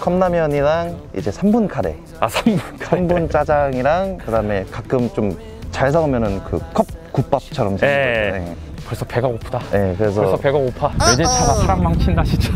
컵라면이랑 이제 3분 카레. 아, 3분 카레. 3분 짜장이랑 그다음에 가끔 좀 잘 사오면은 그 컵 국밥처럼 생긴 거. 네. 벌써 배가 고프다. 네, 그래서 벌써 배가 고파. 외제차가 사람 망친다 진짜.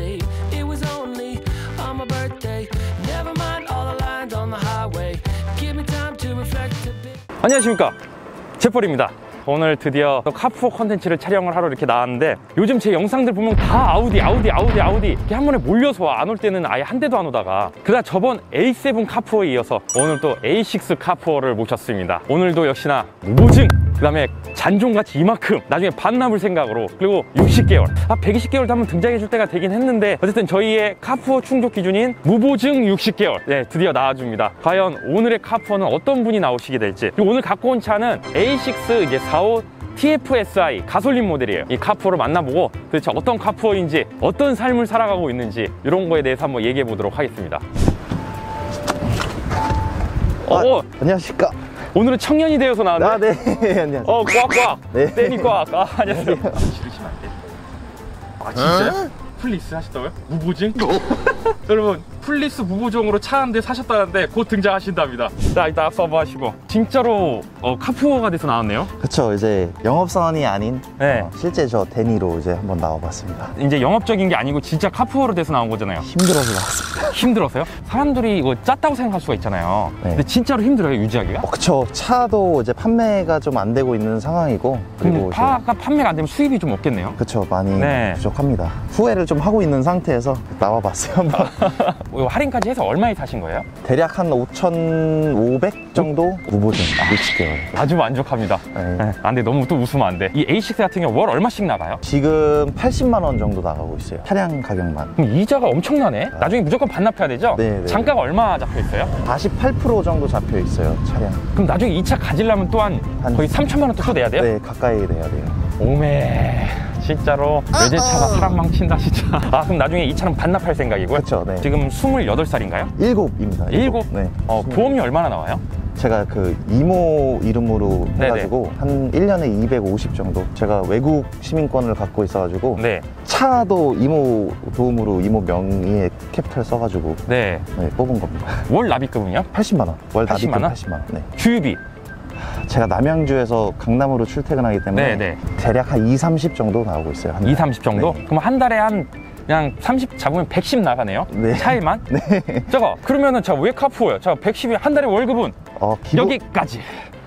안녕하십니까, 제펄입니다. 오늘 드디어 카푸어 컨텐츠를 촬영을 하러 이렇게 나왔는데, 요즘 제 영상들 보면 다 아우디 이렇게 한 번에 몰려서 와. 안 올 때는 아예 한 대도 안 오다가, 그러다 저번 A7 카푸어에 이어서 오늘 또 A6 카푸어를 모셨습니다. 오늘도 역시나 무보증, 그 다음에 잔종같이 이만큼, 나중에 반납을 생각으로, 그리고 60개월 120개월도 한번 등장해 줄 때가 되긴 했는데, 어쨌든 저희의 카푸어 충족 기준인 무보증 60개월 네, 드디어 나와줍니다. 과연 오늘의 카푸어는 어떤 분이 나오시게 될지. 그리고 오늘 갖고 온 차는 A6 이제 45 TFSI 가솔린 모델이에요. 이 카푸어를 만나보고 도대체 어떤 카푸어인지, 어떤 삶을 살아가고 있는지, 이런 거에 대해서 한번 얘기해 보도록 하겠습니다. 안녕하십니까. 오늘은 청년이 되어서 나왔네. 네. 안녕하세요. 꽉꽉. 네. 때니 꽉. 안녕하세요. 지르시면 안 돼. 아, 진짜요? 플리스 하셨다고요? 무보증? 여러분, 플리스 무보증으로 차 한 대 사셨다는데 곧 등장하신답니다. 자, 이따 서버 하시고. 진짜로 카푸어가 돼서 나왔네요. 그쵸. 이제 영업선이 아닌 네. 실제 저 데니로 이제 한번 나와봤습니다. 이제 영업적인 게 아니고 진짜 카푸어로 돼서 나온 거잖아요. 힘들어서 나왔습니다. 힘들었어요? 사람들이 이거 짰다고 생각할 수가 있잖아요. 네. 근데 진짜로 힘들어요, 유지하기가? 그쵸. 차도 이제 판매가 좀 안 되고 있는 상황이고, 그리고 파가 판매가 안 되면 수입이 좀 없겠네요. 그쵸. 많이 네. 부족합니다. 후회를 좀 하고 있는 상태에서 나와봤어요. 한번. 할인까지 해서 얼마에 사신 거예요? 대략 한 5,500 정도 무보증 60개월. 아주 만족합니다. 네. 네. 근데 너무 또 웃으면 안 돼. 이 A6 같은 경우 월 얼마씩 나가요? 지금 80만 원 정도 나가고 있어요. 차량 가격만. 그럼 이자가 엄청나네. 나중에 무조건 반납해야 되죠? 네. 장가가 얼마 잡혀 있어요? 48% 정도 잡혀 있어요, 차량. 그럼 나중에 이 차 가지려면 또한 거의 3천만 원 또 내야 돼요? 네, 가까이 내야 돼요. 오메, 진짜로 외제차가 사람 망친다 진짜. 그럼 나중에 이 차는 반납할 생각이고요? 그쵸, 네. 지금 28살인가요? 7입니다. 7? 네. 보험료 얼마나 나와요? 제가 그 이모 이름으로 해가지고 한 1년에 250 정도. 제가 외국 시민권을 갖고 있어가지고 네. 차도 이모 도움으로 이모 명의의 캐피탈 써가지고 네. 뽑은 겁니다. 월 납입금은요? 80만 원. 월 80만 납입금 원? 80만 원. 네. 주유비? 제가 남양주에서 강남으로 출퇴근하기 때문에 네. 대략 한 2, 30 정도 나오고 있어요. 2, 30 정도? 네. 그럼 한 달에 그냥 30 잡으면 110 나가네요? 네. 차에만? 네. 그러면은 왜 카푸어요? 110이 한 달에 월급은 여기까지.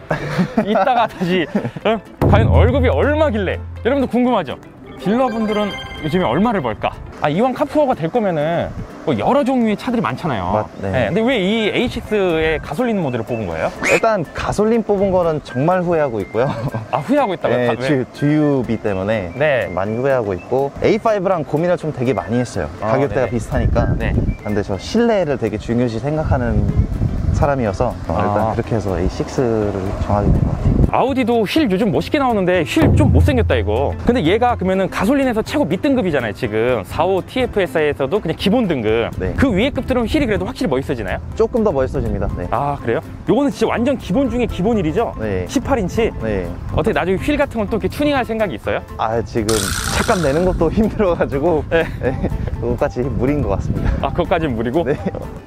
이따가 다시 과연 월급이 얼마길래? 여러분들 궁금하죠? 딜러분들은 요즘에 얼마를 벌까? 이왕 카푸어가 될 거면은 뭐 여러 종류의 차들이 많잖아요. 네. 근데 왜 이 A6의 가솔린 모델을 뽑은 거예요? 일단 가솔린 뽑은 거는 정말 후회하고 있고요. 후회하고 있다고요? 네, 주유비 때문에 네. 많이 후회하고 있고, A5랑 고민을 좀 되게 많이 했어요. 가격대가 비슷하니까. 네. 근데 저 실내를 되게 중요시 생각하는 사람이어서 일단 그렇게 해서 A6를 정하게 된 것 같아요. 아우디도 휠 요즘 멋있게 나오는데 휠 좀 못생겼다 이거. 근데 얘가 그러면은 가솔린에서 최고 밑등급이잖아요. 지금 45 TFSI에서도 그냥 기본 등급. 네. 그 위에 급들은 휠이 그래도 확실히 멋있어지나요? 조금 더 멋있어집니다. 네. 그래요? 요거는 진짜 완전 기본 중에 기본일이죠? 네. 18인치? 네. 어떻게 나중에 휠 같은 건 또 이렇게 튜닝할 생각이 있어요? 지금 차값 내는 것도 힘들어가지고 네. 그것까지 무리인 것 같습니다. 그것까지는 무리고? 네.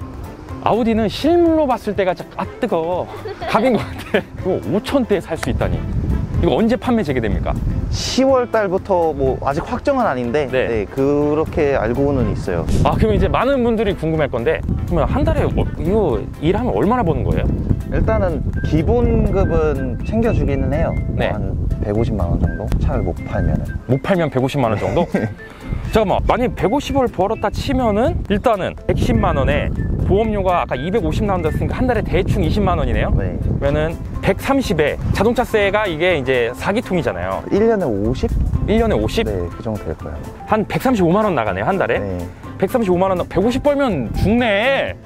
아우디는 실물로 봤을 때가 진짜 뜨거워. 갑인 것 같아. 이거 5천대에 살 수 있다니. 이거 언제 판매 재개됩니까? 10월 달부터 뭐 아직 확정은 아닌데 네. 그렇게 알고는 있어요. 그럼 이제 많은 분들이 궁금할 건데, 그러면 한 달에 이거 일하면 얼마나 버는 거예요? 일단은 기본급은 챙겨주기는 해요. 네. 한 150만 원 정도? 차를 못 팔면은. 못 팔면 150만 원 정도? 잠깐만, 만약에 150을 벌었다 치면은 일단은 110만 원에 보험료가 아까 250 나온다 했으니까 한 달에 대충 20만 원이네요? 네. 그러면은 130에 자동차세가 이게 이제 4기통이잖아요. 1년에 50? 1년에 50? 네, 그 정도 될 거예요. 한 135만 원 나가네요, 한 달에? 네. 135만 원, 150 벌면 죽네.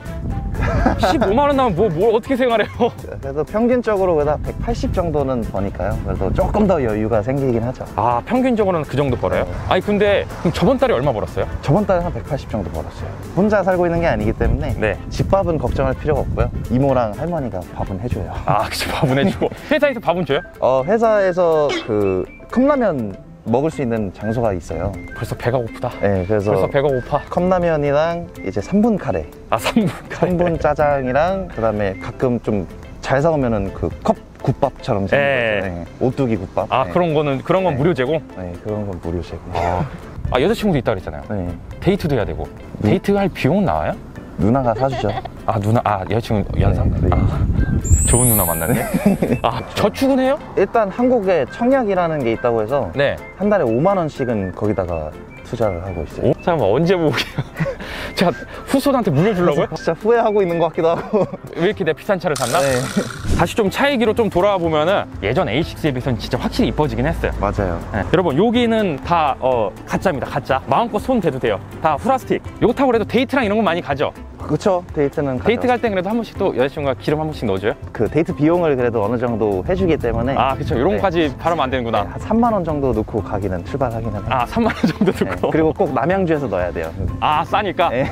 15만 원 나면 뭘 어떻게 생활해요? 그래도 평균적으로 그다 180 정도는 버니까요. 그래도 조금 더 여유가 생기긴 하죠. 평균적으로는 그 정도 벌어요? 근데 그럼 저번 달에 얼마 벌었어요? 저번 달에 한 180 정도 벌었어요. 혼자 살고 있는 게 아니기 때문에 네. 집밥은 걱정할 필요가 없고요. 이모랑 할머니가 밥은 해줘요. 그치, 밥은 해주고. 회사에서 밥은 줘요? 회사에서 그 컵라면 먹을 수 있는 장소가 있어요. 벌써 배가 고프다. 네, 그래서 벌써 배가 고파. 컵라면이랑 이제 3분 카레, 아, 3분 카레. 3분 짜장이랑 그다음에 가끔 좀 잘 사오면은 그 컵 국밥처럼 생긴 예. 거, 네. 오뚜기 국밥. 아, 네. 그런 건 네. 무료 제공? 네, 그런 건 무료 제공. 아, 여자친구도 있다 그랬잖아요. 네. 데이트도 해야 되고. 데이트 할 비용은 나와요? 누나가 사주죠. 아, 누나, 아, 여자친구 연상. 네, 네. 아, 좋은 누나 만났네. 아, 저축은 해요? 일단 한국에 청약이라는 게 있다고 해서 네. 한 달에 5만 원씩은 거기다가 투자를 하고 있어요. 오? 잠깐만, 언제 보게요? 제가 후손한테 물려주려고요? 진짜 후회하고 있는 것 같기도 하고. 왜 이렇게 내 비싼 차를 샀나? 네. 다시 좀 차 얘기로 좀 돌아와 보면은 예전 A6에 비해서는 진짜 확실히 이뻐지긴 했어요. 맞아요. 네. 여러분, 여기는 다 가짜입니다. 가짜. 마음껏 손 대도 돼요. 다 플라스틱. 요거 타고 그래도 데이트랑 이런 거 많이 가죠? 그쵸? 데이트는 가죠. 데이트 갈 땐 그래도 한 번씩 또 여자친구가 기름 한 번씩 넣어줘요? 그 데이트 비용을 그래도 어느 정도 해주기 때문에 아, 그쵸. 이런 네. 거까지 바르면 안 되는구나. 한 3만 원 정도 넣고 가기는 출발하기는 해요. 아, 3만 원 정도 네. 듣고. 그리고 꼭 남양주에서 넣어야 돼요. 아, 싸니까? 네.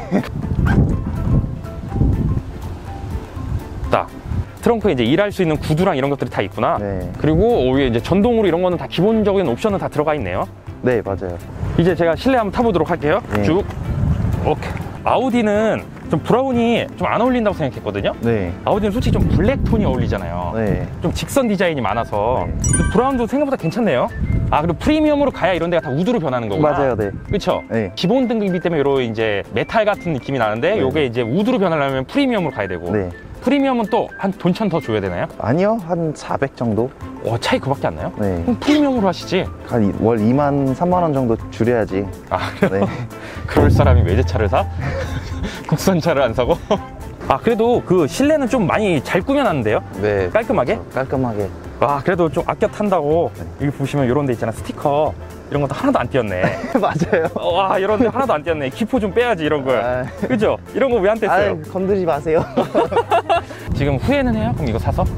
딱. 트렁크에 이제 일할 수 있는 구두랑 이런 것들이 다 있구나. 네. 그리고 위에 이제 전동으로 이런 거는 다 기본적인 옵션은 다 들어가 있네요. 네, 맞아요. 이제 제가 실내 한번 타보도록 할게요. 네. 쭉. 오케이. 아우디는 좀 브라운이 좀 안 어울린다고 생각했거든요. 네. 아우디는 솔직히 좀 블랙 톤이 어울리잖아요. 네. 좀 직선 디자인이 많아서. 네. 근데 브라운도 생각보다 괜찮네요. 아, 그리고 프리미엄으로 가야 이런 데가 다 우드로 변하는 거구나. 맞아요, 네. 그쵸? 네. 기본 등급이기 때문에 요런 이제 메탈 같은 느낌이 나는데 네. 요게 이제 우드로 변하려면 프리미엄으로 가야 되고. 네. 프리미엄은 또 한 돈천 더 줘야 되나요? 아니요, 한 400 정도? 차이 그밖에 안 나요? 네. 그럼 프리미엄으로 하시지. 한 월 2만, 3만 원 정도 줄여야지. 아, 그래요? 네. 그럴 사람이 외제차를 사? 국산차를 안 사고? 아, 그래도 그 실내는 좀 많이 잘 꾸며놨는데요? 네. 깔끔하게? 깔끔하게. 아, 그래도 좀 아껴 탄다고. 여기 보시면 이런 데 있잖아. 스티커. 이런 것도 하나도 안 띄었네. 맞아요. 와, 이런 데 하나도 안 띄었네. 기포 좀 빼야지, 이런 걸. 아. 그죠? 이런 거 왜 안 뗐어요? 아유, 건드리지 마세요. 지금 후회는 해요? 그럼 이거 사서?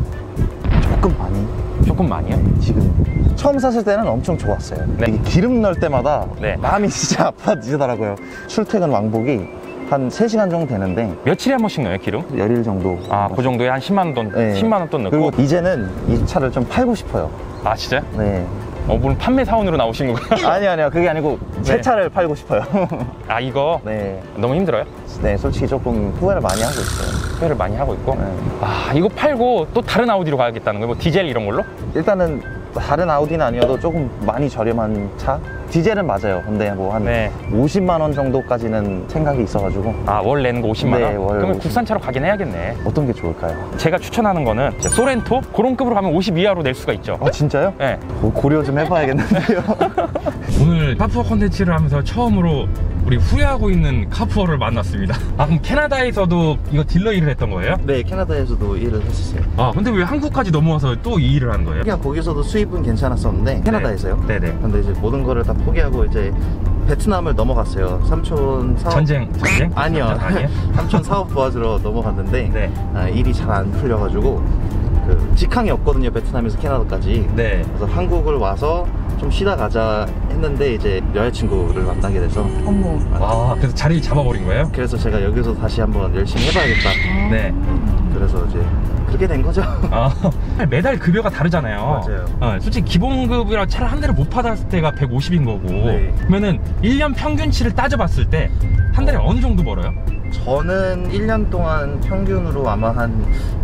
조금 많이. 조금 많이요? 지금 처음 샀을 때는 엄청 좋았어요. 네. 이게 기름 넣을 때마다 네. 마음이 진짜 아파지더라고요. 출퇴근 왕복이 한 3시간 정도 되는데 며칠에 한 번씩 넣어요, 기름? 열일 정도. 아, 그 정도에 한 10만 원 돈, 네. 10만 원 돈 넣고. 그리고 이제는 이 차를 좀 팔고 싶어요. 아, 진짜요? 네. 물론 판매 사원으로 나오신 거구나. 아니요. 그게 아니고 제 네. 차를 팔고 싶어요. 아, 이거? 네. 너무 힘들어요? 네, 솔직히 조금 후회를 많이 하고 있어요. 후회를 많이 하고 있고. 네. 아, 이거 팔고 또 다른 아우디로 가야겠다는 거예요? 뭐 디젤 이런 걸로? 일단은 다른 아우디는 아니어도 조금 많이 저렴한 차? 디젤은 맞아요. 근데 뭐 한 네. 50만 원 정도까지는 생각이 있어가지고 아, 월 내는 거 50만 원? 네, 월 그러면 50만 국산차로 가긴 해야겠네. 어떤 게 좋을까요? 제가 추천하는 거는 이제 소렌토? 그런 급으로 가면 50 이하로 낼 수가 있죠. 아, 진짜요? 네. 고려 좀 해봐야겠는데요. 오늘 카푸어 컨텐츠를 하면서 처음으로 우리 후회하고 있는 카푸어를 만났습니다. 아, 그럼 캐나다에서도 이거 딜러 일을 했던 거예요? 네, 캐나다에서도 일을 했었어요. 아, 근데 왜 한국까지 넘어와서 또 이 일을 하는 거예요? 그냥 거기서도 수입은 괜찮았었는데 캐나다에서요. 네네. 근데 이제 모든 거를 다 포기하고 이제 베트남을 넘어갔어요. 삼촌 사업 전쟁? 아니요. 아니에요? 삼촌 사업 도와주러 넘어갔는데 네. 일이 잘 안 풀려가지고 그 직항이 없거든요. 베트남에서 캐나다까지. 네. 그래서 한국을 와서 좀 쉬다 가자 했는데 이제 여자친구를 만나게 돼서 아, 그래서 자리를 잡아버린 거예요? 그래서 제가 여기서 다시 한번 열심히 해봐야겠다. 네. 그래서 이제 그렇게 된 거죠. 아, 매달 급여가 다르잖아요. 맞아요. 솔직히 기본급이라 차를 한 대를 못 받았을 때가 150인 거고. 네. 그러면은 1년 평균치를 따져봤을 때 한 달에 어느 정도 벌어요? 저는 1년 동안 평균으로 아마 한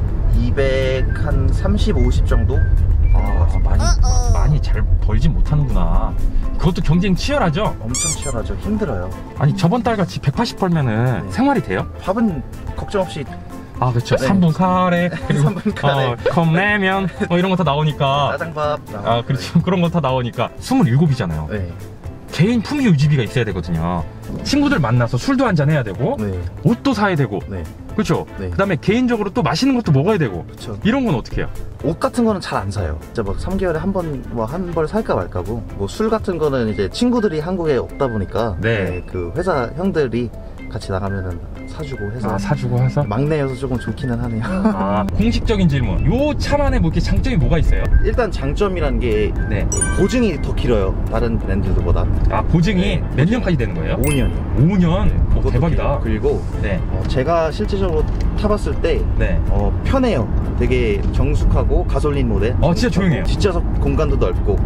200, 한 30, 50 정도? 아, 많이 잘 벌진 못하는구나. 그것도 경쟁 치열하죠? 엄청 치열하죠. 힘들어요. 아니, 저번 달같이 180 벌면은 네. 생활이 돼요? 밥은 걱정 없이. 아, 그렇죠. 네. 3분 카레, 그리고 3분 카레. 컵라면 이런 거 다 나오니까. 짜장밥. 아, 그렇죠. 그런 거 다 나오니까 27이잖아요. 네. 개인 품위 유지비가 있어야 되거든요. 친구들 만나서 술도 한잔 해야 되고, 네. 옷도 사야 되고, 네. 그렇죠. 네. 그다음에 개인적으로 또 맛있는 것도 먹어야 되고, 그렇죠. 이런 건 어떻게 해요? 옷 같은 거는 잘 안 사요. 진짜 막 3개월에 한 번, 뭐 한 벌 살까 말까고. 뭐 술 같은 거는 이제 친구들이 한국에 없다 보니까. 네. 그 회사 형들이 같이 나가면은 사주고 해서. 아, 사주고 해서? 막내여서 조금 좋기는 하네요. 아, 공식적인 질문. 요 차만의 뭐 이렇게 장점이 뭐가 있어요? 일단 장점이란 게 네. 보증이 더 길어요. 다른 브랜드들보다. 아, 보증이 네, 몇 년까지 되는 거예요? 5년이요. 5년? 오, 대박이다. 그리고 네. 제가 실질적으로 타봤을 때 네. 편해요. 되게 정숙하고 가솔린 모델. 진짜 조용해요. 뒷좌석 공간도 넓고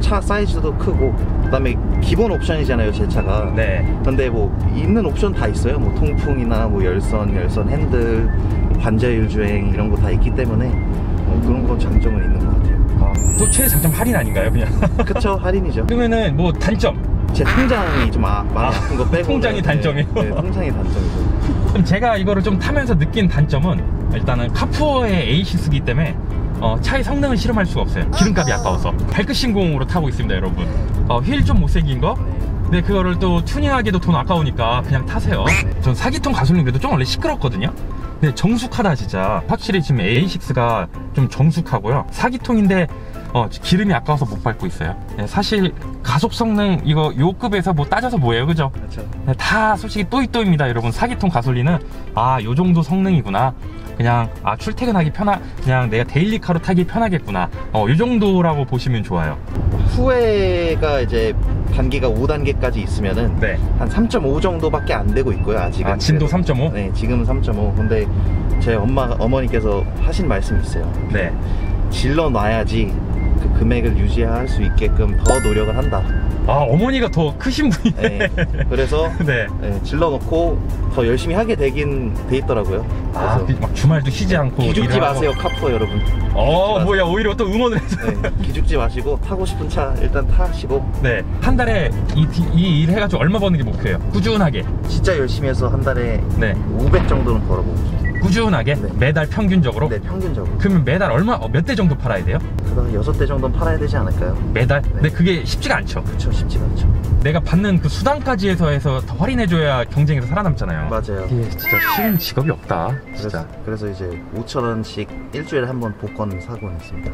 차 사이즈도 크고, 그다음에 기본 옵션이잖아요, 제 차가. 네. 근데 뭐 있는 옵션 다 있어요. 뭐 통풍이나 뭐 열선 핸들, 반자율 주행 이런 거 다 있기 때문에 그런 건 장점은 있는 것 같아요. 또 최대 장점 할인 아닌가요, 그냥? 그쵸, 할인이죠. 그러면은 뭐 단점. 제 통장이 좀 많이 아픈 거 빼고. 통장이 단점이에요? 네, 통장이 단점이죠. 그럼 제가 이거를 좀 타면서 느낀 단점은 일단은 카푸어의 에이시스기 때문에 차의 성능을 실험할 수가 없어요. 기름값이 아까워서. 발끝 신공으로 타고 있습니다, 여러분. 휠 좀 못생긴 거. 근데 그거를 또 튜닝하기도 돈 아까우니까 그냥 타세요. 전 4기통 가솔린 그래도 좀 원래 시끄럽거든요. 근데 정숙하다 진짜. 확실히 지금 A6가 좀 정숙하고요. 4기통인데 기름이 아까워서 못 밟고 있어요. 네, 사실 가속 성능 이거 요 급에서 뭐 따져서 뭐예요, 그죠? 그렇죠. 네, 다 솔직히 또이또입니다, 여러분. 4기통 가솔린은 요 정도 성능이구나. 그냥 출퇴근하기 그냥 내가 데일리카로 타기 편하겠구나. 요 정도라고 보시면 좋아요. 후회가 이제 단계가 5단계까지 있으면은 네. 한 3.5 정도밖에 안 되고 있고요, 아직은. 진도 3.5? 네, 지금은 3.5. 근데 제 어머니께서 하신 말씀이 있어요. 네. 질러 놔야지 그 금액을 유지할 수 있게끔 더 노력을 한다. 어머니가 더 크신 분이네. 네, 그래서 네. 네, 질러 놓고 더 열심히 하게 되긴 돼 있더라고요. 그래서 막 주말도 쉬지 않고 기죽지 일을 하고. 마세요, 카푸어 여러분. 뭐야, 오히려 또 응원을 해서. 네, 기죽지 마시고 타고 싶은 차 일단 타시고. 네. 한 달에 이 일 해가지고 얼마 버는 게 목표예요? 꾸준하게. 진짜 열심히 해서 한 달에 네. 500 정도는 벌어보고 싶어요. 꾸준하게? 네. 매달 평균적으로? 네, 평균적으로. 그러면 매달 몇 대 정도 팔아야 돼요? 그다음 6대 정도는 팔아야 되지 않을까요? 매달? 근데 그게 쉽지가 않죠. 그쵸, 쉽지가 않죠. 내가 받는 그 수당까지 해서 더 할인해줘야 경쟁에서 살아남잖아요. 맞아요. 이게 진짜 쉬운 직업이 없다. 진짜. 그래서 이제 5,000원씩 일주일에 한 번 복권 사고 있습니다.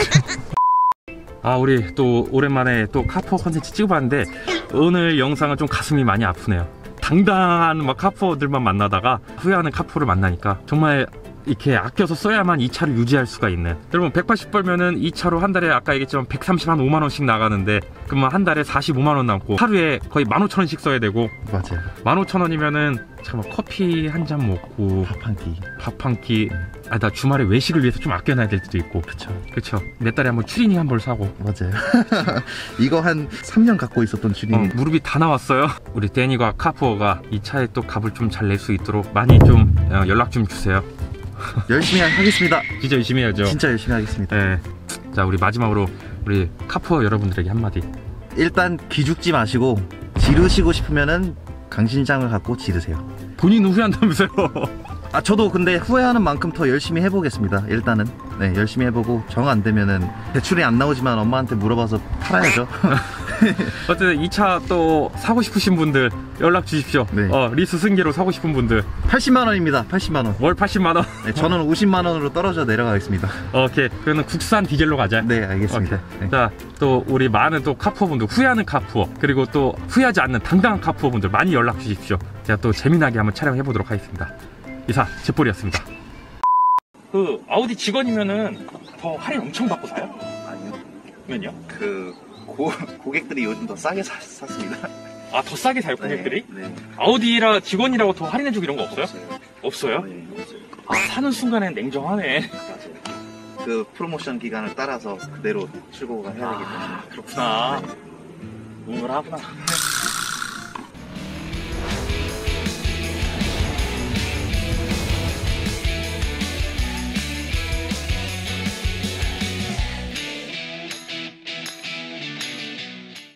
우리 또 오랜만에 또 카푸어 컨텐츠 찍어봤는데 오늘 영상은 좀 가슴이 많이 아프네요. 당당한 카푸어들만 만나다가 후회하는 카푸어를 만나니까 정말 이렇게 아껴서 써야만 이 차를 유지할 수가 있는. 여러분 180 벌면은 이 차로 한 달에 아까 얘기했지만 135만원씩 나가는데 그러면 한 달에 45만원 남고 하루에 거의 15,000원씩 써야 되고. 맞아요. 15,000원이면은 잠깐만 커피 한 잔 먹고 밥 한 끼. 나 주말에 외식을 위해서 좀 아껴놔야 될 때도 있고. 그쵸. 몇 달에 한번 추리닝 한 벌 사고. 맞아요. 이거 한 3년 갖고 있었던 추리닝. 무릎이 다 나왔어요. 우리 데니가 카푸어가 이 차에 또 값을 좀 잘 낼 수 있도록 많이 좀 연락 좀 주세요. 열심히 하겠습니다. 진짜 열심히 해야죠. 진짜 열심히 하겠습니다. 네. 자, 우리 마지막으로 우리 카푸어 여러분들에게 한마디. 일단 기죽지 마시고 지르시고 싶으면은 강신장을 갖고 지르세요. 본인은 후회한다면서요? 저도 근데 후회하는 만큼 더 열심히 해보겠습니다. 일단은 네, 열심히 해보고 정 안 되면은 대출이 안 나오지만 엄마한테 물어봐서 팔아야죠. 어쨌든 이 차 또 사고 싶으신 분들 연락 주십시오. 네. 리스 승계로 사고 싶은 분들 80만원입니다. 80만원. 월 80만원. 네, 저는 50만원으로 떨어져 내려가겠습니다. 오케이. 그러면 국산 디젤로 가자. 네, 알겠습니다. 네. 자, 또 우리 많은 또 카푸어 분들, 후회하는 카푸어, 그리고 또 후회하지 않는 당당한 카푸어 분들 많이 연락 주십시오. 제가 또 재미나게 한번 촬영해 보도록 하겠습니다. 이사 제폴이었습니다. 그 아우디 직원이면은 더 할인 엄청 받고 사요? 아니요. 왜요? 고객들이 요즘 더 싸게 샀습니다. 더 싸게 사요, 고객들이? 네. 아우디라 직원이라고 더 할인해주고 이런 거 없어요? 없어요? 네, 없어요. 사는 순간엔 냉정하네. 맞아요. 그 프로모션 기간을 따라서 그대로 출고가 해야 되기 때문에. 그렇구나. 우물하구나.